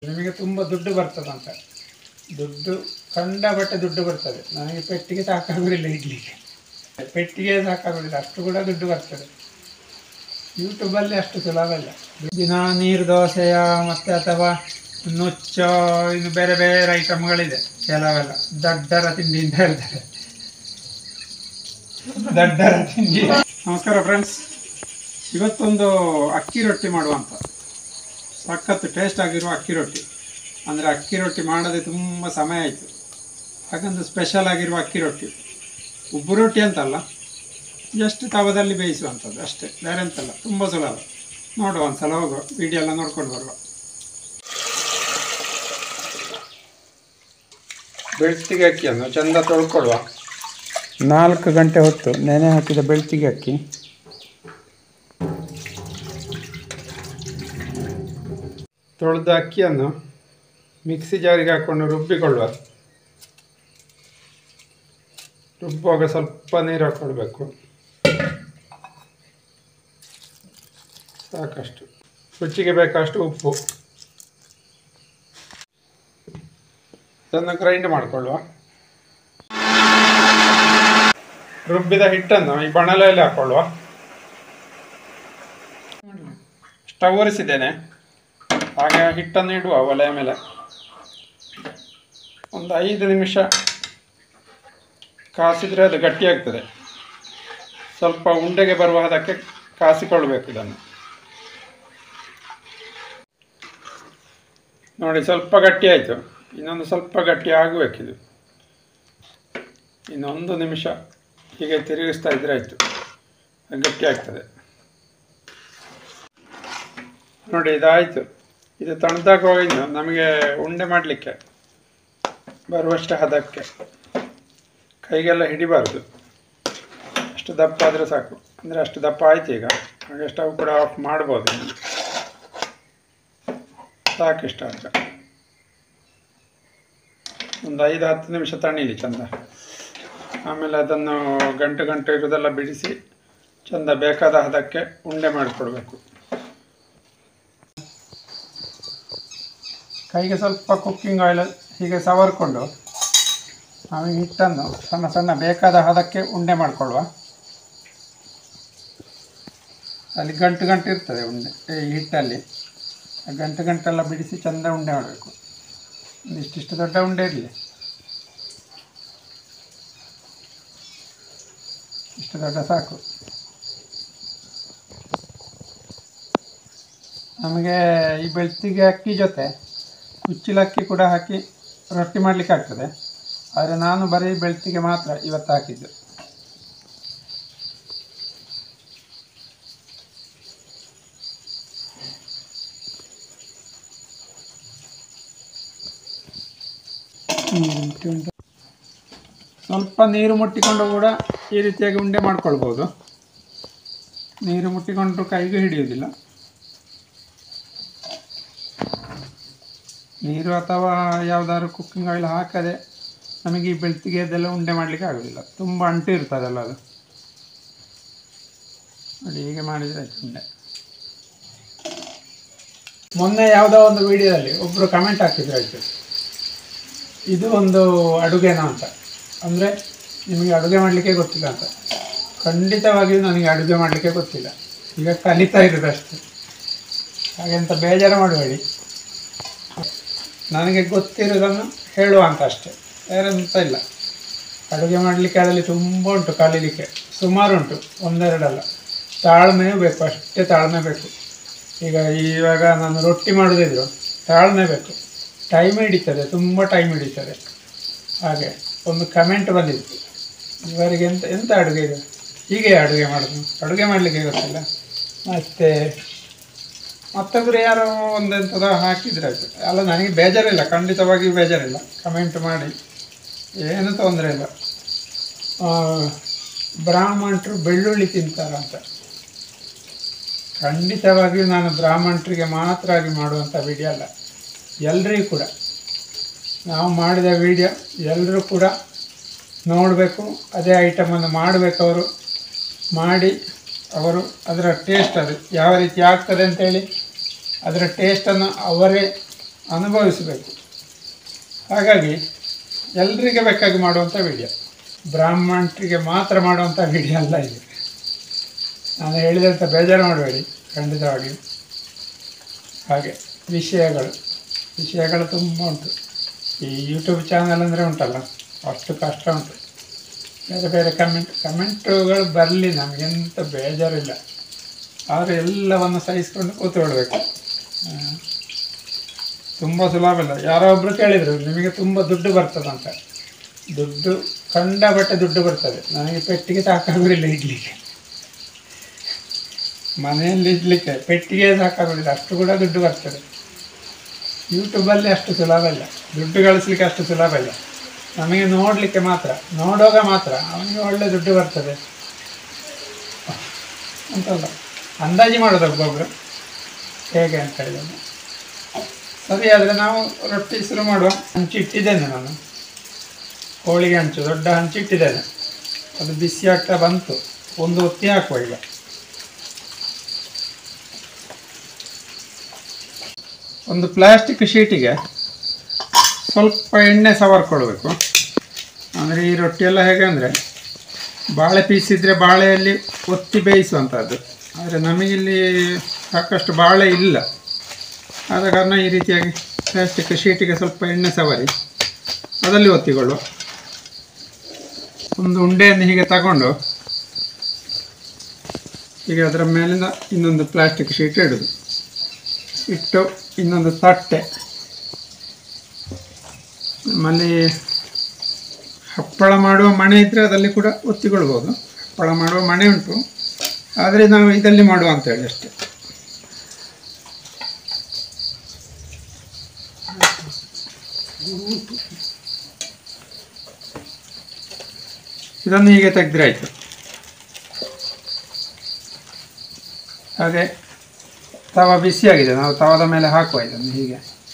ನಿಮಗೆ ತುಂಬ ದುಡ್ಡು ಬರ್ತದಂತ. ದುಡ್ಡು ಕಂಡಪಟ್ಟೆ ದುಡ್ಡು ಬರ್ತದೆ. ನನಗೆ ಪೆಟ್ಟಿಗೆ ಸಾಕಾಗೋದಿಲ್ಲ ಇಡ್ಲಿಕ್ಕೆ, ಪೆಟ್ಟಿಗೆ ಸಾಕಾಗೋದಿಲ್ಲ, ಅಷ್ಟು ಕೂಡ ದುಡ್ಡು ಬರ್ತದೆ. ಯೂಟ್ಯೂಬಲ್ಲಿ ಅಷ್ಟು ಸುಲಭ ಇಲ್ಲ. ದಿನ ನೀರು ದೋಸೆಯ ಮತ್ತು ಅಥವಾ ನುಚ್ಚ ಇನ್ನು ಬೇರೆ ಬೇರೆ ಐಟಮ್ಗಳಿದೆ. ಕೆಲವೆಲ್ಲ ದಡ್ಡರ ತಿಂಡಿ ಅಂತ ಹೇಳ್ತಾರೆ, ದಡ್ಡರ ತಿಂಡಿ. ನಮಸ್ಕಾರ ಫ್ರೆಂಡ್ಸ್, ಇವತ್ತೊಂದು ಅಕ್ಕಿ ರೊಟ್ಟಿ ಮಾಡುವಂಥ ಸಖತ್ತು ಟೇಸ್ಟ್ ಆಗಿರುವ ಅಕ್ಕಿ ರೊಟ್ಟಿ. ಅಂದರೆ ಅಕ್ಕಿ ರೊಟ್ಟಿ ಮಾಡದೆ ತುಂಬ ಸಮಯ ಆಯಿತು, ಹಾಗಂದು ಸ್ಪೆಷಲ್ ಆಗಿರುವ ಅಕ್ಕಿ ರೊಟ್ಟಿ. ಉಬ್ಬು ರೊಟ್ಟಿ ಅಂತಲ್ಲ, ಜಸ್ಟ್ ತವದಲ್ಲಿ ಬೇಯಿಸುವಂಥದ್ದು ಅಷ್ಟೇ, ಬೇರೆ ಅಂತಲ್ಲ. ತುಂಬ ಸುಲಭ. ನೋಡುವ, ಒಂದ್ಸಲ ಹೋಗುವ, ವಿಡಿಯೋ ಎಲ್ಲ ನೋಡ್ಕೊಂಡು ಬರುವ. ಬೆಳ್ತಿಗೆ ಅಕ್ಕಿಯನ್ನು ಚೆಂದ ತೊಳ್ಕೊಳ್ಳುವ. 4 ಗಂಟೆ ಹೊತ್ತು ನೆನೆ ಹಾಕಿದ ಬೆಳ್ತಿಗೆ ಅಕ್ಕಿ. ತೊಳೆದ ಅಕ್ಕಿಯನ್ನು ಮಿಕ್ಸಿ ಜಾರಿಗೆ ಹಾಕ್ಕೊಂಡು ರುಬ್ಬಿಕೊಳ್ಳುವ. ರುಬ್ಬುವಾಗ ಸ್ವಲ್ಪ ನೀರು ಹಾಕ್ಕೊಳ್ಬೇಕು, ಸಾಕಷ್ಟು. ರುಚಿಗೆ ಬೇಕಷ್ಟು ಉಪ್ಪು. ಇದನ್ನು ಗ್ರೈಂಡ್ ಮಾಡಿಕೊಳ್ಳುವ. ರುಬ್ಬಿದ ಹಿಟ್ಟನ್ನು ಈ ಬಾಣಲೆಯಲ್ಲಿ ಹಾಕ್ಕೊಳ್ಳುವ. ಸ್ಟವ್ ಒರೆಸಿದ್ದೇನೆ, ಹಾಗೆ ಹಿಟ್ಟನ್ನು ಇಡುವ ಒಲೆಯ ಮೇಲೆ. ಒಂದು 5 ನಿಮಿಷ ಕಾಸಿದರೆ ಅದು ಗಟ್ಟಿಯಾಗ್ತದೆ. ಸ್ವಲ್ಪ ಉಂಡೆಗೆ ಬರುವ ಅದಕ್ಕೆ ಕಾಸಿಕೊಳ್ಳಬೇಕು ಇದನ್ನು. ನೋಡಿ, ಸ್ವಲ್ಪ ಗಟ್ಟಿ ಆಯಿತು. ಇನ್ನೊಂದು ಸ್ವಲ್ಪ ಗಟ್ಟಿ ಆಗಬೇಕಿದು. ಇನ್ನೊಂದು ನಿಮಿಷ ಹೀಗೆ ತಿರುಗಿಸ್ತಾ ಇದ್ರೆ ಆಯಿತು, ಗಟ್ಟಿ ಆಗ್ತದೆ. ನೋಡಿ, ಇದಾಯಿತು. ಇದು ತಣ್ಣದಾಗುವಾಗ ಇನ್ನು ನಮಗೆ ಉಂಡೆ ಮಾಡಲಿಕ್ಕೆ ಬರುವಷ್ಟು ಹದಕ್ಕೆ, ಕೈಗೆಲ್ಲ ಹಿಡಿಬಾರ್ದು, ಅಷ್ಟು ದಪ್ಪ ಆದರೆ ಸಾಕು. ಅಂದರೆ ಅಷ್ಟು ದಪ್ಪ ಆಯ್ತು ಈಗ. ಹಾಗೆ ಸ್ಟವ್ ಕೂಡ ಆಫ್ ಮಾಡ್ಬೋದು. ಸಾಕಿಷ್ಟ ಅಂತ. ಒಂದು 5-10 ನಿಮಿಷ ತಣ್ಣೀಲಿ ಚೆಂದ. ಆಮೇಲೆ ಅದನ್ನು ಗಂಟು ಇರೋದೆಲ್ಲ ಬಿಡಿಸಿ ಚೆಂದ ಬೇಕಾದ ಹದಕ್ಕೆ ಉಂಡೆ ಮಾಡಿಕೊಡ್ಬೇಕು. ಕೈಗೆ ಸ್ವಲ್ಪ ಕುಕ್ಕಿಂಗ್ ಆಯಿಲ್ ಹೀಗೆ ಸವರ್ಕೊಂಡು ನಾವು ಹಿಟ್ಟನ್ನು ಸಣ್ಣ ಸಣ್ಣ ಬೇಕಾದ ಹದಕ್ಕೆ ಉಂಡೆ ಮಾಡಿಕೊಳ್ಳುವ. ಅಲ್ಲಿ ಗಂಟು ಇರ್ತದೆ ಉಂಡೆ ಈ ಹಿಟ್ಟಲ್ಲಿ. ಆ ಗಂಟೆಲ್ಲ ಬಿಡಿಸಿ ಚೆಂದ ಉಂಡೆ ಮಾಡಬೇಕು. ಇಷ್ಟಿಷ್ಟು ದೊಡ್ಡ ಉಂಡೆ ಇರಲಿ, ಇಷ್ಟು ದೊಡ್ಡ ಸಾಕು. ನಮಗೆ ಈ ಬೆಳ್ತಿಗೆ ಅಕ್ಕಿ ಜೊತೆ ಕುಚ್ಚಿಲಕ್ಕಿ ಕೂಡ ಹಾಕಿ ರೊಟ್ಟಿ ಮಾಡಲಿಕ್ಕೆ ಆಗ್ತದೆ. ಆದರೆ ನಾನು ಬರೀ ಬೆಳ್ತಿಗೆ ಮಾತ್ರ ಇವತ್ತು ಹಾಕಿದ್ದು. ಸ್ವಲ್ಪ ನೀರು ಮುಟ್ಟಿಕೊಂಡು ಕೂಡ ಈ ರೀತಿಯಾಗಿ ಉಂಡೆ ಮಾಡ್ಕೊಳ್ಬೋದು. ನೀರು ಮುಟ್ಟಿಕೊಂಡ್ರೂ ಕೈಗೆ ಹಿಡಿಯುವುದಿಲ್ಲ. ನೀರು ಅಥವಾ ಯಾವುದಾದ್ರು ಕುಕ್ಕಿಂಗ್ ಆಯಿಲ್ ಹಾಕದೆ ನಮಗೆ ಈ ಬೆಳ್ತಿಗೆ ಅದೆಲ್ಲ ಉಂಡೆ ಮಾಡಲಿಕ್ಕೆ ಆಗೋದಿಲ್ಲ, ತುಂಬ ಅಂಟು ಇರ್ತದಲ್ಲ ಅದು. ನೋಡಿ, ಹೀಗೆ ಮಾಡಿದರೆ ಆಯ್ತು ಉಂಡೆ. ಮೊನ್ನೆ ಯಾವುದೋ ಒಂದು ವಿಡಿಯೋದಲ್ಲಿ ಒಬ್ಬರು ಕಮೆಂಟ್ ಹಾಕಿದ್ರು, ಆಯಿತು ಇದು ಒಂದು ಅಡುಗೆನಾ ಅಂತ. ಅಂದರೆ ನಿಮಗೆ ಅಡುಗೆ ಮಾಡಲಿಕ್ಕೆ ಗೊತ್ತಿಲ್ಲ ಅಂತ. ಖಂಡಿತವಾಗಿಯೂ ನನಗೆ ಅಡುಗೆ ಮಾಡಲಿಕ್ಕೆ ಗೊತ್ತಿಲ್ಲ, ಈಗ ಕಲಿತಾ ಇರೋದಷ್ಟೇ. ಹಾಗೆಂತ ಬೇಜಾರು ಮಾಡಬೇಡಿ. ನನಗೆ ಗೊತ್ತಿರೋದನ್ನು ಹೇಳುವ ಅಂತ ಅಷ್ಟೇ, ಬೇರೆಂತ ಇಲ್ಲ. ಅಡುಗೆ ಮಾಡಲಿಕ್ಕೆ ಅದರಲ್ಲಿ ತುಂಬ ಉಂಟು ಕಲೀಲಿಕ್ಕೆ, ಸುಮಾರು ಉಂಟು, ಒಂದೆರಡಲ್ಲ. ತಾಳ್ಮೆಯೂ ಬೇಕು, ಅಷ್ಟೇ ತಾಳ್ಮೆ ಬೇಕು. ಇವಾಗ ನಾನು ರೊಟ್ಟಿ ಮಾಡೋದಿದ್ರು ತಾಳ್ಮೆ ಬೇಕು, ಟೈಮ್ ಹಿಡಿತದೆ, ತುಂಬ ಟೈಮ್ ಹಿಡಿತದೆ. ಹಾಗೆ ಒಂದು ಕಮೆಂಟ್ ಬಂದಿತ್ತು, ಇವರಿಗೆ ಎಂತ ಅಡುಗೆ ಇದೆ, ಹೀಗೆ ಅಡುಗೆ ಮಾಡೋದು, ಅಡುಗೆ ಮಾಡಲಿಕ್ಕೆ ಗೊತ್ತಿಲ್ಲ. ಮತ್ತೊಬ್ಬರು ಯಾರೋ ಒಂದೆಂಥದ ಹಾಕಿದ್ರೆ ಆಯಿತು. ಅಲ್ಲ, ನನಗೆ ಬೇಜಾರಿಲ್ಲ, ಖಂಡಿತವಾಗಿಯೂ ಬೇಜಾರಿಲ್ಲ. ಕಮೆಂಟ್ ಮಾಡಿ, ಏನೂ ತೊಂದರೆ ಇಲ್ಲ. ಬ್ರಾಹ್ಮಣರು ಬೆಳ್ಳುಳ್ಳಿ ತಿಂತಾರಂತ. ಖಂಡಿತವಾಗಿಯೂ ನಾನು ಬ್ರಾಹ್ಮಣರಿಗೆ ಮಾತ್ರ ಆಗಿ ಮಾಡುವಂಥ ವಿಡಿಯೋ ಅಲ್ಲ, ಎಲ್ಲರಿಗೂ ಕೂಡ. ನಾವು ಮಾಡಿದ ವಿಡಿಯೋ ಎಲ್ಲರೂ ಕೂಡ ನೋಡಬೇಕು, ಅದೇ ಐಟಮನ್ನು ಮಾಡಬೇಕು. ಅವರು ಮಾಡಿ ಅದರ ಟೇಸ್ಟ್, ಅದು ಯಾವ ರೀತಿ ಆಗ್ತದೆ ಅಂತೇಳಿ ಅದರ ಟೇಸ್ಟನ್ನು ಅವರೇ ಅನುಭವಿಸಬೇಕು. ಹಾಗಾಗಿ ಎಲ್ರಿಗೆ ಬೇಕಾಗಿ ಮಾಡುವಂಥ ವಿಡಿಯೋ, ಬ್ರಾಹ್ಮಣರಿಗೆ ಮಾತ್ರ ಮಾಡುವಂಥ ವಿಡಿಯೋ ಅಲ್ಲ ಇದು. ನಾನು ಹೇಳಿದಂಥ ಬೇಜಾರು ಮಾಡಬೇಡಿ, ಖಂಡಿತವಾಗಿ. ಹಾಗೆ ವಿಷಯಗಳು ತುಂಬ ಉಂಟು. ಈ ಯೂಟ್ಯೂಬ್ ಚಾನಲ್ ಅಂದರೆ ಉಂಟಲ್ಲ, ಅಷ್ಟು ಕಷ್ಟ ಉಂಟು. ಬೇರೆ ಬೇರೆ ಕಮೆಂಟುಗಳು ಬರಲಿ, ನಮಗೆಂತ ಬೇಜಾರಿಲ್ಲ. ಆದರೆ ಎಲ್ಲವನ್ನು ಸಹಿಸ್ಕೊಂಡು ಕೂತ್ಕೊಳ್ಬೇಕು. ತುಂಬ ಸುಲಭ ಇಲ್ಲ. ಯಾರೋ ಒಬ್ಬರು ಕೇಳಿದರು, ನಿಮಗೆ ತುಂಬ ದುಡ್ಡು ಬರ್ತದಂತ. ದುಡ್ಡು ಕಂಡಬಟ್ಟೆ ದುಡ್ಡು ಬರ್ತದೆ. ನನಗೆ ಪೆಟ್ಟಿಗೆ ಸಾಕಾಗೋದಿಲ್ಲ ಇಡ್ಲಿಕ್ಕೆ, ಮನೆಯಲ್ಲಿ ಇಡ್ಲಿಕ್ಕೆ ಪೆಟ್ಟಿಗೆ ಸಾಕಾಗೋದಿಲ್ಲ, ಅಷ್ಟು ಕೂಡ ದುಡ್ಡು ಬರ್ತದೆ. ಯೂಟ್ಯೂಬಲ್ಲಿ ಅಷ್ಟು ಸುಲಭ ಇಲ್ಲ, ದುಡ್ಡು ಗಳಿಸ್ಲಿಕ್ಕೆ ಅಷ್ಟು ಸುಲಭ ಇಲ್ಲ. ನಮಗೆ ನೋಡಲಿಕ್ಕೆ ಮಾತ್ರ, ನೋಡುವಾಗ ಮಾತ್ರ ಅವನಿಗೆ ಒಳ್ಳೆ ದುಡ್ಡು ಬರ್ತದೆ ಅಂತಲ್ಲ. ಅಂದಾಜು ಮಾಡೋದು ಒಬ್ಬೊಬ್ಬರು ಹೇಗೆ ಅಂತ ಹೇಳಿದ್ರೆ. ಸರಿ, ಆದರೆ ನಾವು ರೊಟ್ಟಿ ಶುರು ಮಾಡುವ. ಹಂಚಿಟ್ಟಿದ್ದೇನೆ ನಾನು, ಹೋಳಿಗೆ ಹಂಚು, ದೊಡ್ಡ ಹಂಚಿಟ್ಟಿದ್ದೇನೆ. ಅದು ಬಿಸಿ ಆಗ್ತಾ ಬಂತು. ಒಂದು ಒತ್ತಿ ಹಾಕುವ ಈಗ. ಒಂದು ಪ್ಲಾಸ್ಟಿಕ್ ಶೀಟಿಗೆ ಸ್ವಲ್ಪ ಎಣ್ಣೆ ಸವರ್ಕೊಳ್ಬೇಕು. ಅಂದರೆ ಈ ರೊಟ್ಟಿಯೆಲ್ಲ ಹೇಗೆ ಅಂದರೆ, ಬಾಳೆ ಪೀಸ್ ಇದ್ದರೆ ಬಾಳೆಯಲ್ಲಿ ಒತ್ತಿ ಬೇಯಿಸುವಂಥದ್ದು. ಆದರೆ ನಮಗಿಲ್ಲಿ ಸಾಕಷ್ಟು ಬಾಳೆ ಇಲ್ಲ, ಆದ ಕಾರಣ ಈ ರೀತಿಯಾಗಿ ಪ್ಲಾಸ್ಟಿಕ್ ಶೀಟಿಗೆ ಸ್ವಲ್ಪ ಎಣ್ಣೆ ಸವರಿ ಅದರಲ್ಲಿ ಒತ್ತಿಕೊಳ್ಳುವ. ಒಂದು ಉಂಡೆಯನ್ನು ಹೀಗೆ ತಗೊಂಡು ಹೀಗೆ ಅದರ ಮೇಲಿಂದ ಇನ್ನೊಂದು ಪ್ಲಾಸ್ಟಿಕ್ ಶೀಟ್ ಇಟ್ಟು ಇನ್ನೊಂದು ತಟ್ಟೆ, ನಮ್ಮಲ್ಲಿ ಹಪ್ಪಳ ಮಾಡುವ ಮಣೆ ಇದ್ದರೆ ಅದರಲ್ಲಿ ಕೂಡ ಒತ್ತಿಕೊಳ್ಬೋದು. ಹಪ್ಪಳ ಮಾಡುವ ಮಣೆ ಉಂಟು, ಆದರೆ ನಾವು ಇದರಲ್ಲಿ ಮಾಡುವ ಅಂತೇಳಿ ಅಷ್ಟೆ. ಇದನ್ನು ಹೀಗೆ ತೆಗೆದ್ರೆ ಆಯಿತು. ಹಾಗೆ ತವ ಬಿಸಿಯಾಗಿದೆ, ನಾವು ತವದ ಮೇಲೆ ಹಾಕುವ ಇದನ್ನು ಹೀಗೆ.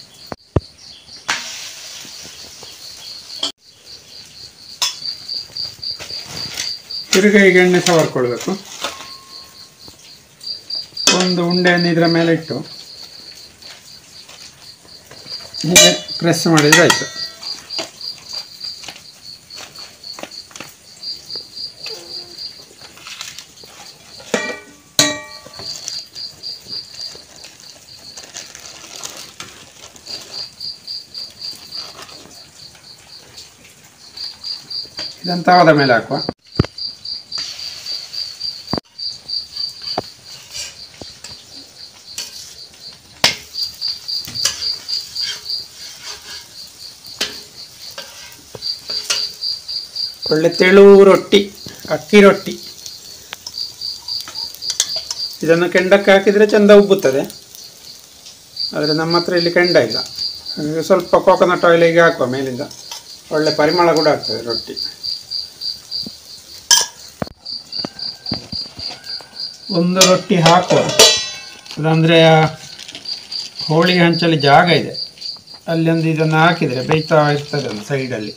ತಿರುಗಿ ಈಗ ಎಣ್ಣೆ ಸವರ್ಕೊಳ್ಬೇಕು. ಒಂದು ಉಂಡೆಯನ್ನು ಇದರ ಮೇಲೆ ಇಟ್ಟು ಹೀಗೆ ಪ್ರೆಸ್ ಮಾಡಿದರೆ ಆಯಿತು. ಇದನ್ನು ತವದ ಮೇಲೆ ಹಾಕುವ. ಒಳ್ಳೆ ತೆಳು ರೊಟ್ಟಿ, ಅಕ್ಕಿ ರೊಟ್ಟಿ. ಇದನ್ನು ಕೆಂಡಕ್ಕೆ ಹಾಕಿದರೆ ಚೆಂದ ಉಬ್ಬುತ್ತದೆ, ಆದರೆ ನಮ್ಮ ಹತ್ರ ಇಲ್ಲಿ ಕೆಂಡ ಇಲ್ಲ. ಹಾಗಾಗಿ ಸ್ವಲ್ಪ ಕೋಕೋನಟ್ ಆಯಿಲಿಗೆ ಹಾಕುವ ಮೇಲಿಂದ, ಒಳ್ಳೆ ಪರಿಮಳ ಕೂಡ ಆಗ್ತದೆ ರೊಟ್ಟಿ. ಒಂದು ರೊಟ್ಟಿ ಹಾಕುವ. ಅದಂದರೆ ಹೋಳಿಗೆ ಹಂಚಲ್ಲಿ ಜಾಗ ಇದೆ, ಅಲ್ಲಿ ಒಂದು ಇದನ್ನು ಹಾಕಿದರೆ ಬೇಯ್ತಾ ಇರ್ತದೆ ಒಂದು ಸೈಡಲ್ಲಿ.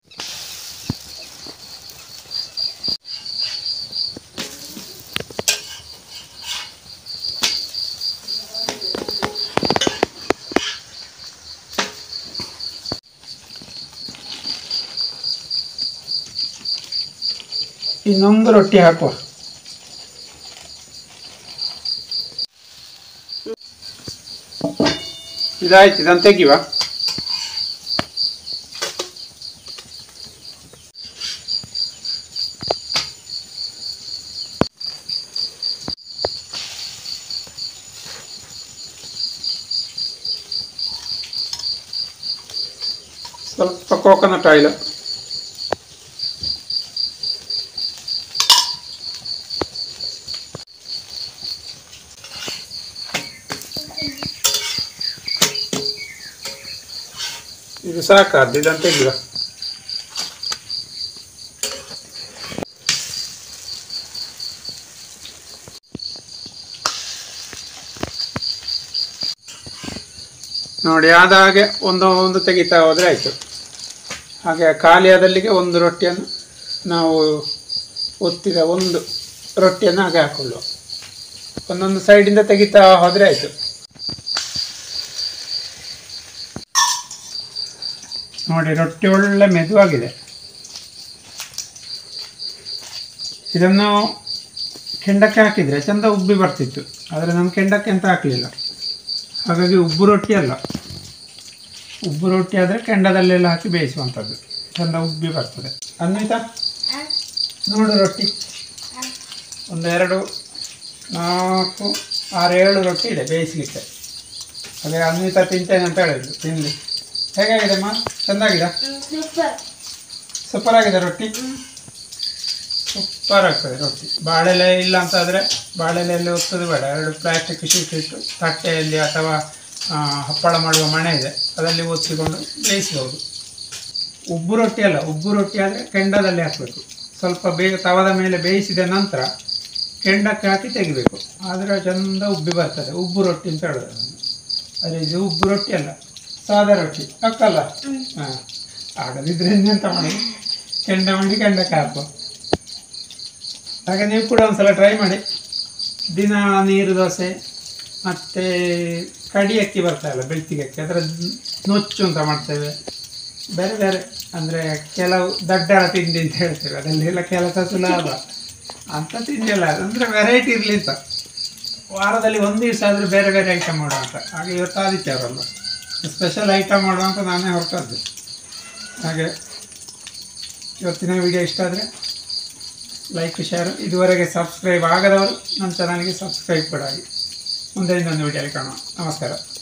ಇನ್ನೊಂದು ರೊಟ್ಟಿ ಹಾಕುವ. ಇದಾಯ್ತು, ಇದನ್ನು ತೆಗಿವ. ಸ್ವಲ್ಪ ಕೋಕೋನಟ್ ಆಯಿಲ್, ಇದು ಸಾಕಾದ್ದು. ಇದನ್ನು ತೆಗೆಯುವ. ನೋಡಿ, ಆದ ಹಾಗೆ ಒಂದು ತೆಗಿತಾ ಹೋದರೆ ಆಯಿತು. ಹಾಗೆ ಖಾಲಿ ಆದಲ್ಲಿಗೆ ಒಂದು ರೊಟ್ಟಿಯನ್ನು ನಾವು ಒತ್ತಿದ ಒಂದು ರೊಟ್ಟಿಯನ್ನು ಹಾಗೆ ಹಾಕೊಳ್ಳುವ. ಒಂದೊಂದು ಸೈಡಿಂದ ತೆಗಿತಾ ಹೋದರೆ ಆಯಿತು. ನೋಡಿ ರೊಟ್ಟಿ ಒಳ್ಳೆ ಮೆದುವಾಗಿದೆ. ಇದನ್ನು ಕೆಂಡಕ್ಕೆ ಹಾಕಿದರೆ ಚೆಂದ ಉಬ್ಬಿ ಬರ್ತಿತ್ತು, ಆದರೆ ನಾನು ಕೆಂಡಕ್ಕೆ ಅಂತ ಹಾಕಲಿಲ್ಲ, ಹಾಗಾಗಿ ಉಬ್ಬು ರೊಟ್ಟಿ ಅಲ್ಲ. ಉಬ್ಬು ರೊಟ್ಟಿ ಆದರೆ ಕೆಂಡದಲ್ಲೆಲ್ಲ ಹಾಕಿ ಬೇಯಿಸುವಂಥದ್ದು, ಚೆಂದ ಉಬ್ಬಿ ಬರ್ತದೆ. ಅನ್ವಿತಾ ನೋಡು ರೊಟ್ಟಿ 1 2 4 6 7 ರೊಟ್ಟಿ ಇದೆ ಬೇಯಿಸಲಿಕ್ಕೆ. ಅದೇ ಅನ್ವಿತಾ ತಿಂತೇನೆ ಅಂತ ಹೇಳಿದ್ರು, ತಿನ್ನಲಿ. ಹೇಗಾಗಿದೆ ಅಮ್ಮ? ಚೆಂದಾಗಿದೆ? ಸೂಪರ್ ಆಗಿದೆ ರೊಟ್ಟಿ, ಸೂಪರ್ ಆಗ್ತದೆ ರೊಟ್ಟಿ. ಬಾಳೆಲೆ ಇಲ್ಲ ಅಂತಾದರೆ ಬಾಳೆಲೆಯಲ್ಲಿ ಒತ್ತೋದು ಬೇಡ, 2 ಪ್ಲಾಸ್ಟಿಕ್ ಶೀಟ್ ಇಟ್ಟು ತಟ್ಟೆಯಲ್ಲಿ ಅಥವಾ ಹಪ್ಪಳ ಮಾಡುವ ಮಣೆ ಇದೆ ಅದರಲ್ಲಿ ಒತ್ತಿಕೊಂಡು ಬೇಯಿಸ್ಬೋದು. ಉಬ್ಬು ರೊಟ್ಟಿ ಅಲ್ಲ, ಉಬ್ಬು ರೊಟ್ಟಿ ಆದರೆ ಕೆಂಡದಲ್ಲಿ ಹಾಕಬೇಕು. ಸ್ವಲ್ಪ ಬೇಗ ತವದ ಮೇಲೆ ಬೇಯಿಸಿದ ನಂತರ ಕೆಂಡಕ್ಕೆ ಹಾಕಿ ತೆಗಿಬೇಕು, ಆದರೆ ಚೆಂದ ಉಬ್ಬಿ ಬರ್ತದೆ. ಉಬ್ಬು ರೊಟ್ಟಿ ಅಂತ ಹೇಳೋದು. ಅದೇ ಇದು ಉಬ್ಬು ರೊಟ್ಟಿ ಅಲ್ಲ, ಸಾದಾ ರೊಟ್ಟಿ ಹಾಕಲ್ಲ. ಹಾಂ, ಆಗದಿದ್ರೆ ಎಂತ ಮಾಡೋದು, ಕೆಂಡ ಮಾಡಿ ಕೆಂಡಕ್ಕೆ ಹಾಕುವ. ಹಾಗೆ ನೀವು ಕೂಡ ಒಂದ್ಸಲ ಟ್ರೈ ಮಾಡಿ. ದಿನ ನೀರು ದೋಸೆ ಮತ್ತು ಕಡಿ ಅಕ್ಕಿ ಬರ್ತಾಯಿಲ್ಲ, ಬೆಳ್ತಿಗೆ ಅಕ್ಕಿ, ಅದರ ನೊಚ್ಚು ಅಂತ ಮಾಡ್ತೇವೆ. ಬೇರೆ ಬೇರೆ ಅಂದರೆ ಕೆಲವು ದಡ್ಡರ ತಿಂಡಿ ಅಂತ ಹೇಳ್ತೇವೆ, ಅದರಲ್ಲೆಲ್ಲ ಕೆಲಸ ಸುಲಭ ಅಂತ ತಿಂಡಿ ಅಲ್ಲ, ಅಂದರೆ ವೆರೈಟಿ ಇರಲಿ ಅಂತ. ವಾರದಲ್ಲಿ 1 ದಿವಸ ಆದರೂ ಬೇರೆ ಬೇರೆ ಐಟಮ್ ಮಾಡುವಂಥ. ಹಾಗೆ ಇವತ್ತು ಆದಿತ್ಯವರಲ್ಲ, ಸ್ಪೆಷಲ್ ಐಟಮ್ ಮಾಡುವಂಥ ನಾನೇ ಹೊರಟದ್ದು. ಹಾಗೆ ಇವತ್ತಿನ ವಿಡಿಯೋ ಇಷ್ಟ ಆದರೆ ಲೈಕ್ ಶೇರ್. ಇದುವರೆಗೆ ಸಬ್ಸ್ಕ್ರೈಬ್ ಆಗದವರು ನನ್ನ ಚಾನಲ್ಗೆ ಸಬ್ಸ್ಕ್ರೈಬ್ ಕೂಡ ಆಗಿ. ಮುಂದೆ ಇನ್ನೊಂದು ವಿಡಿಯೋಲಿ ಕಾಣುವ. ನಮಸ್ಕಾರ.